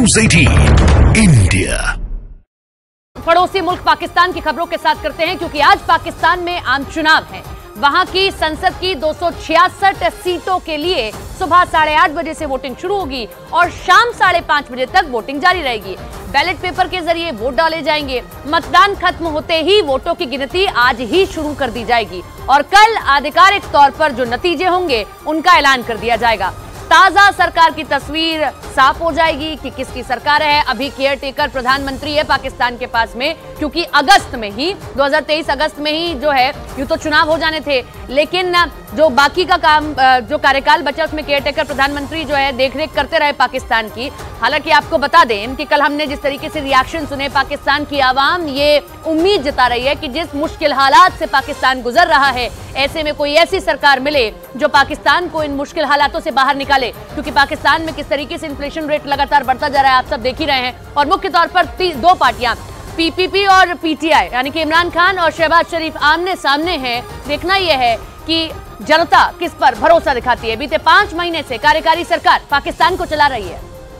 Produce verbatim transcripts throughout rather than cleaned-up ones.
News अठारह India. पड़ोसी मुल्क पाकिस्तान की खबरों के साथ करते हैं, क्योंकि आज पाकिस्तान में आम चुनाव है। वहां की संसद की दो सौ छियासठ सीटों के लिए सुबह साढ़े आठ बजे से वोटिंग शुरू होगी और शाम साढ़े पांच बजे तक वोटिंग जारी रहेगी। बैलेट पेपर के जरिए वोट डाले जाएंगे। मतदान खत्म होते ही वोटों की गिनती आज ही शुरू कर दी जाएगी और कल आधिकारिक तौर पर जो नतीजे होंगे उनका ऐलान कर दिया जाएगा। ताजा सरकार की तस्वीर साफ हो जाएगी कि किसकी सरकार है। अभी केयर टेकर प्रधानमंत्री है पाकिस्तान के पास में, क्योंकि अगस्त में ही दो हज़ार तेईस अगस्त में ही जो है यूं तो चुनाव हो जाने थे, लेकिन जो बाकी का काम जो कार्यकाल बचा उसमें केयर टेकर प्रधानमंत्री जो है देखरेख करते रहे पाकिस्तान की। हालांकि आपको बता दें कि कल हमने जिस तरीके से रिएक्शन सुने, पाकिस्तान की आवाम ये उम्मीद जता रही है कि जिस मुश्किल हालात से पाकिस्तान गुजर रहा है, ऐसे में कोई ऐसी सरकार मिले जो पाकिस्तान को इन मुश्किल हालातों से बाहर निकाले। क्योंकि पाकिस्तान में किस तरीके से इन्फ्लेशन रेट लगातार बढ़ता जा रहा है आप सब देख ही रहे हैं। और मुख्य तौर पर दो पार्टियां पीपीपी और पीटीआई यानी कि इमरान खान और शहबाज शरीफ आमने सामने हैं। देखना यह है कि जनता किस पर भरोसा दिखाती है। बीते पांच महीने से कार्यकारी सरकार पाकिस्तान को चला रही है।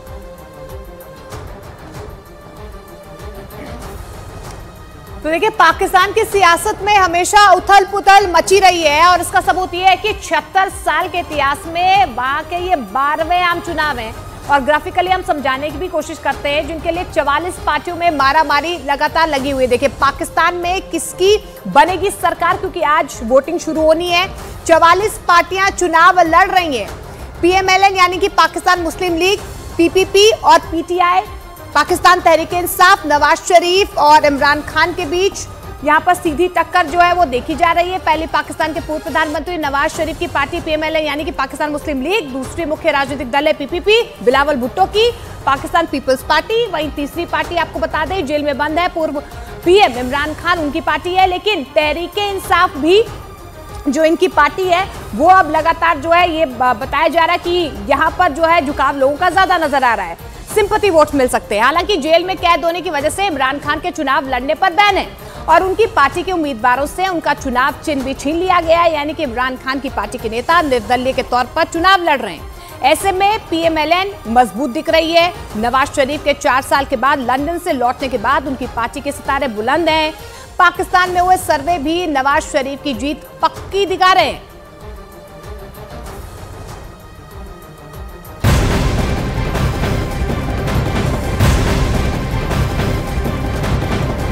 तो देखिए, पाकिस्तान की सियासत में हमेशा उथल पुथल मची रही है और इसका सबूत यह है कि छिहत्तर साल के इतिहास में वहां के ये बारहवें आम चुनाव हैं। और ग्राफिकली हम समझाने की भी कोशिश करते हैं, जिनके लिए चवालीस पार्टियों में मारामारी लगातार लगी हुई है। देखिए, पाकिस्तान में किसकी बनेगी सरकार, क्योंकि आज वोटिंग शुरू होनी है। चवालीस पार्टियां चुनाव लड़ रही हैं। पीएमएलएन यानी कि पाकिस्तान मुस्लिम लीग, पीपीपी और पीटीआई, पाकिस्तान तहरीक-ए-इंसाफ, नवाज शरीफ और इमरान खान के बीच यहां पर सीधी टक्कर जो है वो देखी जा रही है। पहले पाकिस्तान के पूर्व प्रधानमंत्री नवाज शरीफ की पार्टी पीएमएलएन यानी कि पाकिस्तान मुस्लिम लीग, दूसरी मुख्य राजनीतिक दल है पीपीपी बिलावल भुट्टो की, पाकिस्तान पीपल्स पार्टी। वहीं तीसरी पार्टी आपको बता दें जेल में बंद है पूर्व पीएम इमरान खान, उनकी पार्टी है। लेकिन तहरीक-ए-इंसाफ भी जो इनकी पार्टी है वो अब लगातार जो है ये बताया जा रहा है कि यहाँ पर जो है झुकाव लोगों का ज्यादा नजर आ रहा है। सिंपैथी वोट मिल सकते हैं। हालांकि जेल में कैद होने की वजह से इमरान खान के चुनाव लड़ने पर बैन है और उनकी पार्टी के उम्मीदवारों से उनका चुनाव चिन्ह भी छीन लिया गया है। यानी कि इमरान खान की पार्टी के नेता निर्दलीय के तौर पर चुनाव लड़ रहे हैं। ऐसे में पीएमएलएन मजबूत दिख रही है। नवाज शरीफ के चार साल के बाद लंदन से लौटने के बाद उनकी पार्टी के सितारे बुलंद हैं। पाकिस्तान में हुए सर्वे भी नवाज शरीफ की जीत पक्की दिखा रहे हैं।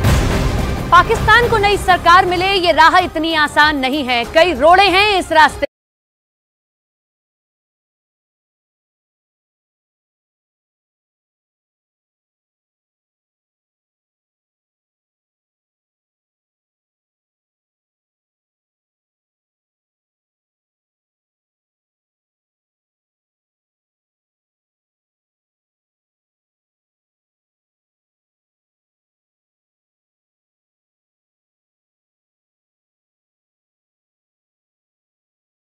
पाकिस्तान को नई सरकार मिले, ये राह इतनी आसान नहीं है। कई रोड़े हैं इस रास्ते